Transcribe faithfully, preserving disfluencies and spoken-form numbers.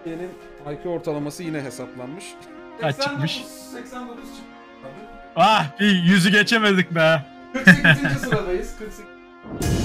Türkiye'nin I Q ortalaması yine hesaplanmış. Kaç çıkmış? seksen dokuz çıkmış. Ah bir yüzü geçemedik be. kırk sekizinci sıradayız. kırk sekiz.